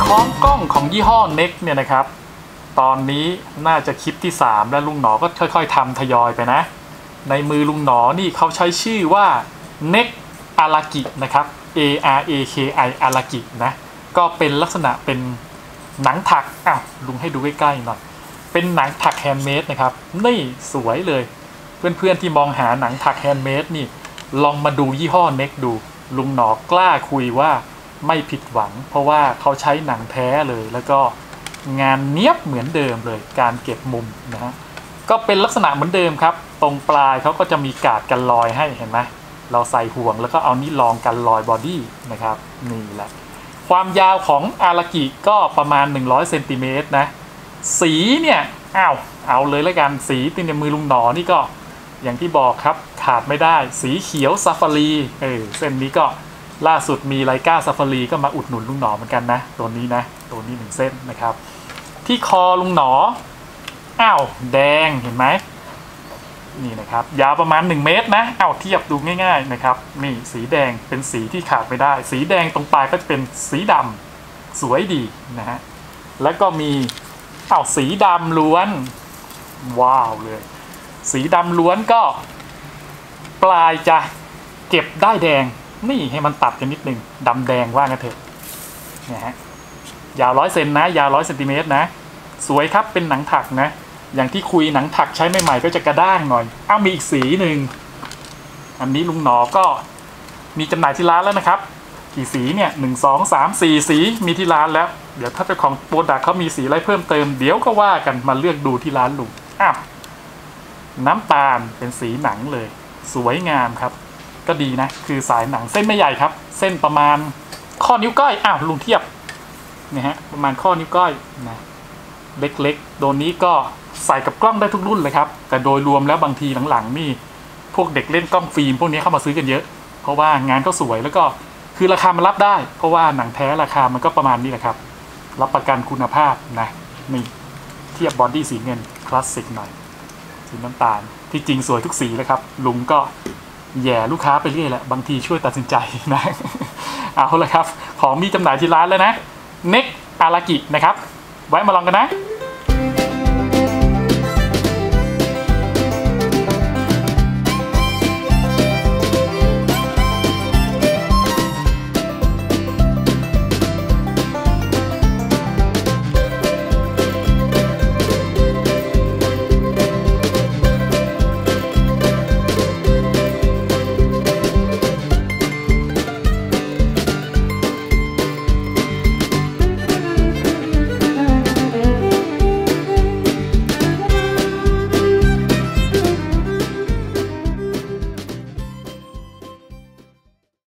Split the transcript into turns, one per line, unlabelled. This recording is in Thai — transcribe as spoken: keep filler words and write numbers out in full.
คล้องกล้องของยี่ห้อ เน็ก เนี่ยนะครับตอนนี้น่าจะคลิปที่สามแล้วลุงหนอก็ค่อยๆทำทยอยไปนะในมือลุงหนอนี่เขาใช้ชื่อว่า เน็ก อารากินะครับ A R A K I อารากินะก็เป็นลักษณะเป็นหนังถักอ้าวลุงให้ดูใกล้ๆหน่อยเป็นหนังถักแฮนด์เมดนะครับนี่สวยเลยเพื่อนๆที่มองหาหนังถักแฮนด์เมดนี่ลองมาดูยี่ห้อ เน็ก ดูลุงหนอกล้าคุยว่าไม่ผิดหวังเพราะว่าเขาใช้หนังแท้เลยแล้วก็งานเนี้ยบเหมือนเดิมเลยการเก็บมุมนะฮะก็เป็นลักษณะเหมือนเดิมครับตรงปลายเขาก็จะมีกาดกันรอยให้เห็นไหมเราใส่ห่วงแล้วก็เอานี่รองกันรอยบอดี้นะครับนี่แหละความยาวของอารากิก็ประมาณหนึ่งร้อยเซนติเมตรนะสีเนี่ยอ้าวเอาเลยแล้วกันสีติดในมือลุงหนอนี่ก็อย่างที่บอกครับขาดไม่ได้สีเขียวซาฟารีเออเส้นนี้ก็ล่าสุดมีไลกาซาฟารีก็มาอุดหนุนลุงหนอเหมือนกันนะตัวนี้นะตัวนี้หนึ่งเส้นนะครับที่คอลุงหนออ้าวแดงเห็นไหมนี่นะครับยาวประมาณหนึ่งเมตรนะอ้าวเทียบดูง่ายๆนะครับนี่สีแดงเป็นสีที่ขาดไม่ได้สีแดงตรงปลายก็จะเป็นสีดำสวยดีนะฮะแล้วก็มีอ้าวสีดำล้วนว้าวเลยสีดำล้วนก็ปลายจะเก็บได้แดงนี่ให้มันตัดกันนิดนึงดำแดงว่ากันเถอะนะฮะยาวร้อยเซนนะยาวร้อยเซนติเมตรนะสวยครับเป็นหนังถักนะอย่างที่คุยหนังถักใช้ใหม่ๆก็จะกระด้างหน่อยอ้าวมีอีกสีหนึ่งอันนี้ลุงหนอก็มีจำหน่ายที่ร้านแล้วนะครับกี่สีเนี่ยหนึ่งสองสามสี่สีมีที่ร้านแล้วเดี๋ยวถ้าเจ้าของโปรดักต์เขามีสีอะไรเพิ่มเติมเดี๋ยวก็ว่ากันมาเลือกดูที่ร้านลุงอ้าวน้ำตาลเป็นสีหนังเลยสวยงามครับก็ดีนะคือสายหนังเส้นไม่ใหญ่ครับเส้นประมาณข้อนิ้วก้อยอ้าวลุงเทียบนะฮะประมาณข้อนิ้วก้อยนะเล็กๆโดนนี้ก็ใส่กับกล้องได้ทุกรุ่นเลยครับแต่โดยรวมแล้วบางทีหลังๆนี่พวกเด็กเล่นกล้องฟิล์มพวกนี้เข้ามาซื้อกันเยอะเพราะว่างานก็สวยแล้วก็คือราคามันรับได้เพราะว่าหนังแท้ราคามันก็ประมาณนี้แหละครับรับประกันคุณภาพนะนี่เทียบบอดี้สีเงินคลาสสิกหน่อยสีน้ำตาลที่จริงสวยทุกสีเลยครับลุงก็แย่ลูกค้าไปเรื่อยแหละบางทีช่วยตัดสินใจนะเอาละครับของมีจำหน่ายที่ร้านแล้วนะ เน็ก อารากินะครับไว้มาลองกันนะ